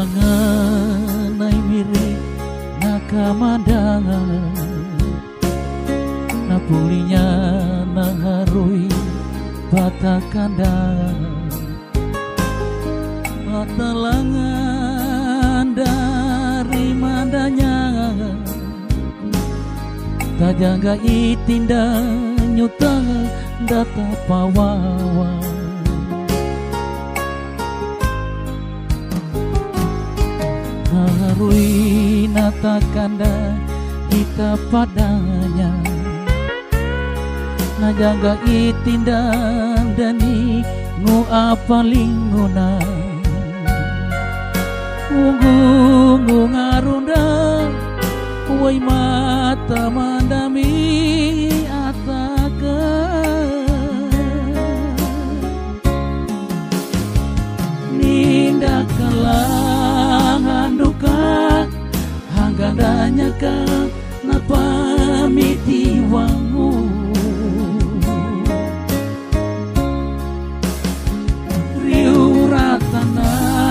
Talanganay mirip nakamandangan, napulinya naharui batakandang. Talangan dari mandanya, tajangga itinda nyuta data pawawa. Harui natakanda kita padanya, najangga itindang dani ngu apalinguna. Ungu ngarunda wai mata mandami ataka. Ninda kalangan duka hanggandanya ka napamiti wangu. Riuratana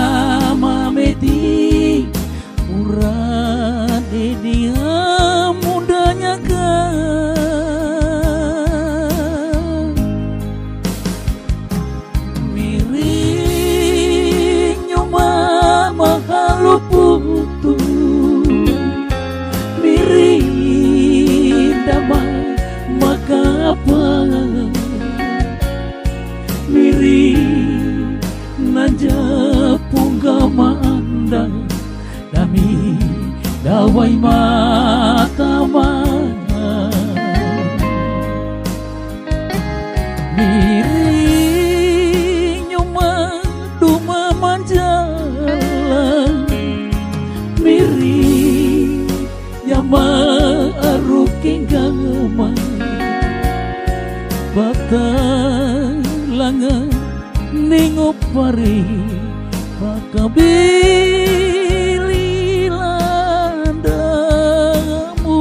mameti urade dia mudanya ka. Miring nyuma mahaluputu, miring damai makapa, miring nanja punggamanda dami dawai matama. Miring nyuma duma manjalan, miring yama aruking gama. Batalangan ningopari makabili landamu.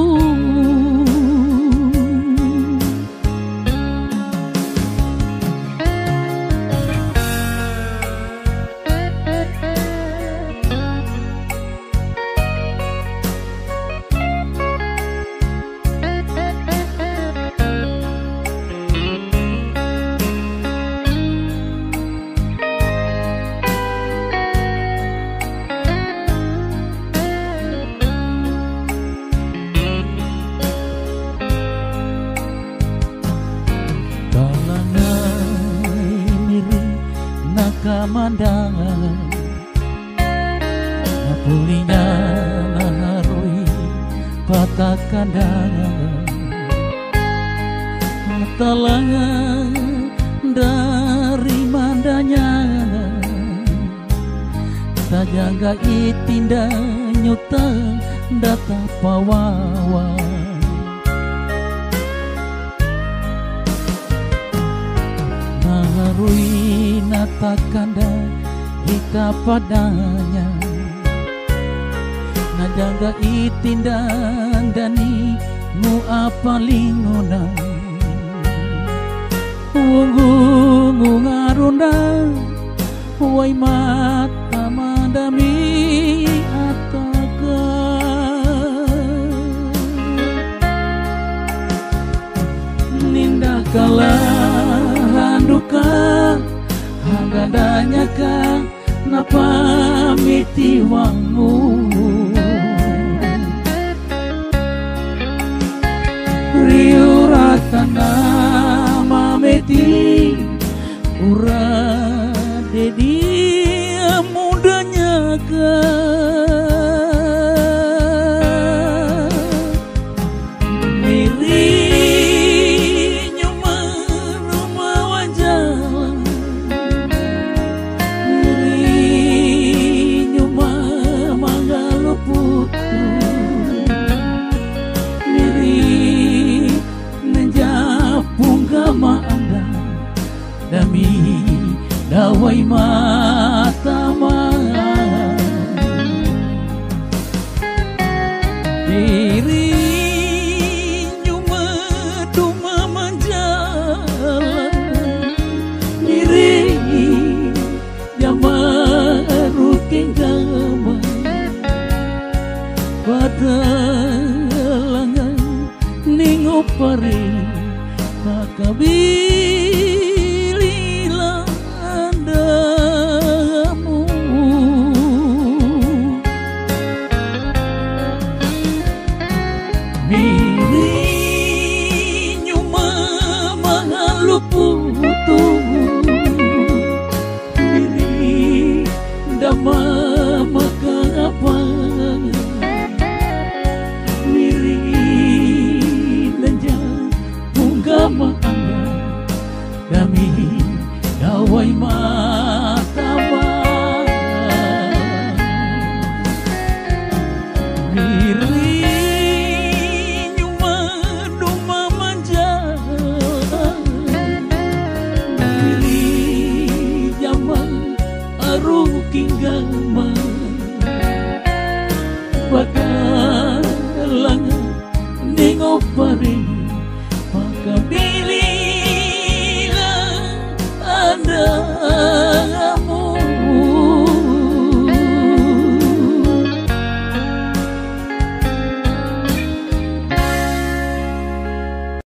Kamandangan napulinya naharui batakandang. Talangan dari mandanya, tajangga itinda nyuta data pawawa. Naharui natakanda hita padanya, najangga itindang dani mu apalinguna. Ungu ngarunda wai mata mandami ataka. Ninda kalah duka hanggandanya ka napamiti wangu. Riuratana mameti urade diamu telangan ningo pare makabililah andamu mirinyo mamahalok puto miri dama makaapang miri nanja punggama anda kami gawai matama miri nyuma duma manja miri jaman aru kinggama bakalangan ningo pare